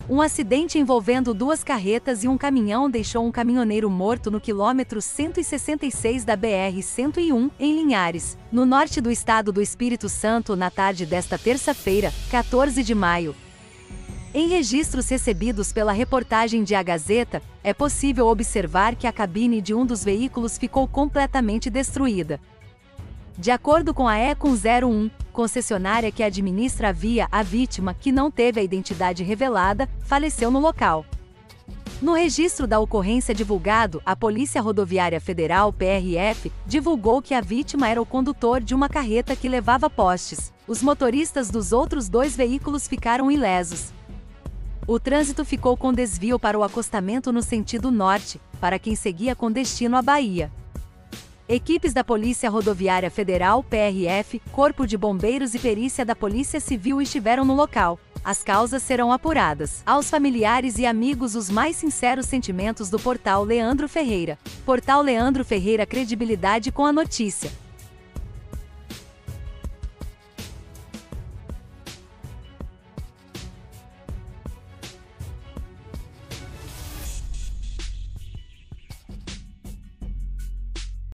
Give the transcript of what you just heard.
Um acidente envolvendo duas carretas e um caminhão deixou um caminhoneiro morto no quilômetro 166 da BR-101, em Linhares, no norte do estado do Espírito Santo, na tarde desta terça-feira, 14 de maio. Em registros recebidos pela reportagem de A Gazeta, é possível observar que a cabine de um dos veículos ficou completamente destruída. De acordo com a Econ 01, concessionária que administra a via, a vítima, que não teve a identidade revelada, faleceu no local. No registro da ocorrência divulgado, a Polícia Rodoviária Federal, PRF, divulgou que a vítima era o condutor de uma carreta que levava postes. Os motoristas dos outros dois veículos ficaram ilesos. O trânsito ficou com desvio para o acostamento no sentido norte, para quem seguia com destino à Bahia. Equipes da Polícia Rodoviária Federal, PRF, Corpo de Bombeiros e Perícia da Polícia Civil estiveram no local. As causas serão apuradas. Aos familiares e amigos, os mais sinceros sentimentos do Portal Leandro Ferreira. Portal Leandro Ferreira, credibilidade com a notícia.